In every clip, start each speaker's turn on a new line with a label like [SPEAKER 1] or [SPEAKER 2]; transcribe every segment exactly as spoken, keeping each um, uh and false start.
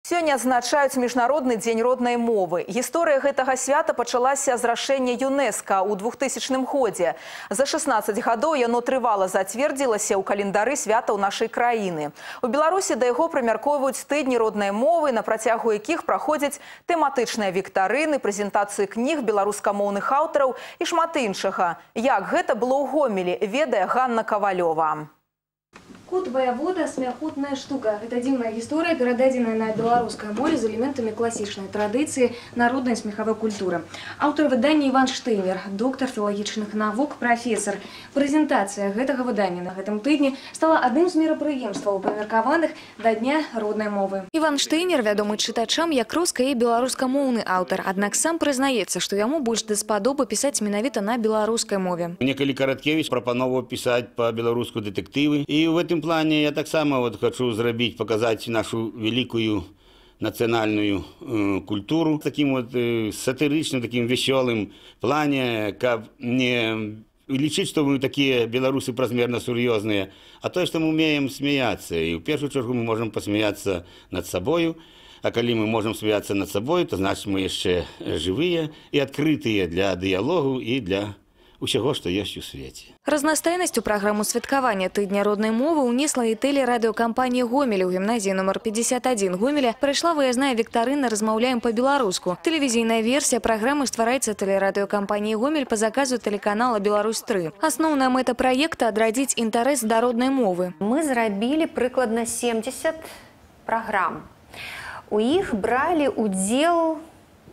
[SPEAKER 1] Сёння адзначаюць міжнародны дзень роднай мовы. Гісторыя гэтага свята пачалася з рашэння ЮНЕСКО ў двухтысячным годзе. За шаснаццаць гадоў яно трывала зацвердзілася ў календары святаў нашай краіны. У Беларусі да яго прымяркоўваюць тыдні роднай мовы, на працягу якіх праходзяць тэматычныя віктарыны, прэзентацыі кніг беларускамоўных аўтараў і шмат іншага. Як гэта было ў Гомелі, ведае Ганна Кавалёва.
[SPEAKER 2] Кот воевода – смяхутная штука. Это дзіўная гісторыя, перададзеная на беларускай мове з элементамі класічнай традыцыі народнай смехавой культуры. Аўтар выдання Іван Штейнер, доктар філалагічных навук, прафесор. Прэзентацыя гэтага выдання на гэтым тыдні стала адным з мерапрыемстваў, прымеркаваных да дня роднай мовы. Іван Штейнер вядомы чытачам як руска- і беларускамоўны аўтар, аднак сам прызнаецца, што яму больш даспадобы пісаць менавіта на беларускай мове.
[SPEAKER 3] Мне калі Караткевич прапановаў пісаць па-беларуску дэтэктывы, і ў гэтым плане я так само вот хочу зрабіць, показать нашу великую национальную э, культуру таким вот э, сатиричным, таким веселым плане, как не лічыць, что мы такие белорусы празмерно серьезные, а то, что мы умеем смеяться. И в первую очередь мы можем посмеяться над собой. А коли мы можем смеяться над собой, то значит мы еще живые и открытые для диалогу и для усяго, што ёсць у свеце.
[SPEAKER 2] Разнастайнасць у праграму святкавання тыдня роднай мовы ўнесла і тэлерадыёкампанія «Гомель». У гімназіі номер пятьдесят один Гомеля прайшла выязная віктарына «Размаўляем па-беларуску». Тэлевізійная версія праграмы ствараецца тэлерадыёкампаніяй «Гомель» па заказу тэлеканала «Беларусь три». Асноўная мэта праекта – адрадзіць інтарэс да роднай мовы.
[SPEAKER 4] Мы зрабілі прыкладна семьдесят праграм. У іх бралі ўдзел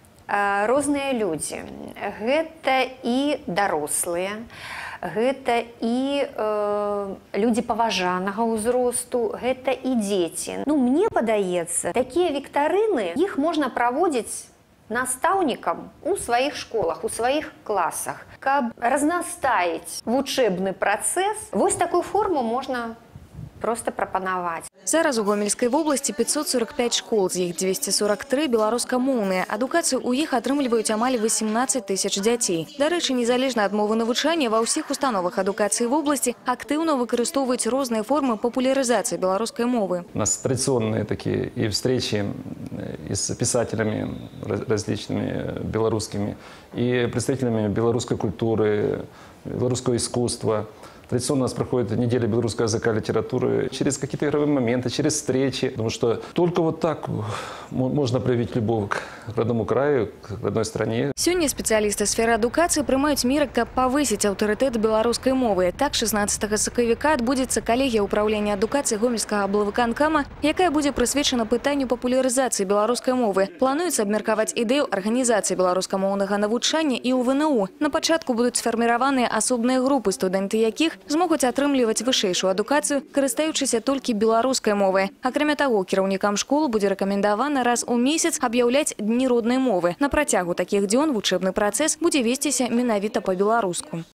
[SPEAKER 4] розныя людзі. Гэта і дарослыя, гэта і э, людзі паважанага ўзросту, гэта і дзеці. Ну, мне падаецца, такія віктарыны, іх можна праводзіць настаўнікам у сваіх школах, у сваіх класах. Каб разнастаіць вучэбны працэс, вось такую форму можна просто прапанаваць.
[SPEAKER 2] Зараз у Гомельскай вобласці пятьсот сорок пять школ, з іх двести сорок три беларускамоўныя. Адукацыю ў іх атрымліваюць амаль восемнадцать тысяч дзяцей. Дарэчы, незалежна ад мовы навучання, ва ўсіх установах адукацыі вобласці актыўна выкарыстоўваюць розныя формы папулярызацыі беларускай мовы.
[SPEAKER 5] У нас традиционные такие и встречи и с писателями различными белорусскими, и представителями белорусской культуры, белорусского искусства. Традиционно у нас проходит неделя белорусского языка и литературы через какие-то игровые моменты, через встречи. Потому что только вот так можно проявить любовь к родному краю, к родной стране.
[SPEAKER 2] Сёння спецыялісты сферы адукацыі прымаюць меры, каб павысіць аўтарытэт беларускай мовы. Так, шаснаццатага сакавіка адбудзецца калегія ўпраўлення адукацыі Гомельскага аблвыканкама, якая будзе прысвечана пытанню папулярызацыі беларускай мовы. Плануецца абмеркаваць ідэю арганізацыі беларускамоўнага навучання і ў ВНУ. На пачатку будуць сфарміраваныя асобныя групы, студэнты якіх змогуць атрымліваць вышэйшую адукацыю, карыстаючыся толькі беларускай мовай. Акрамя таго, кіраўнікам школ будзе рэкамендавана раз у месяц аб'яўляць дні роднай мовы. На працягу такіх дзён вучэбны працэс будзе весціся менавіта па-беларуску.